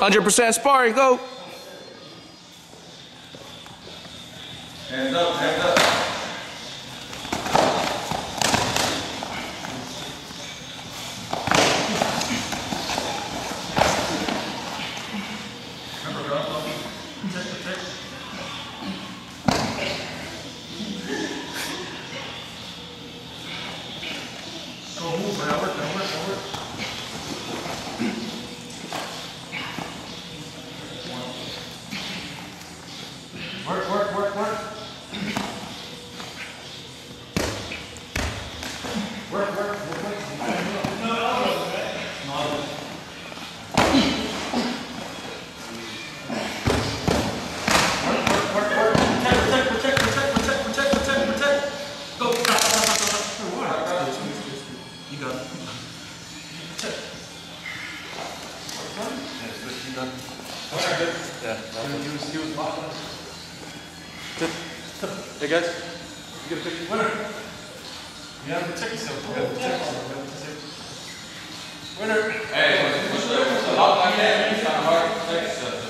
100% sparring, go. Hands up, hands up. Remember, go. Protect. Go move, man. Work. Hey guys, You get a picture. Winner. You have to protect yourself. Winner. Hey, lock my hand. It's kind of hard to protect yourself.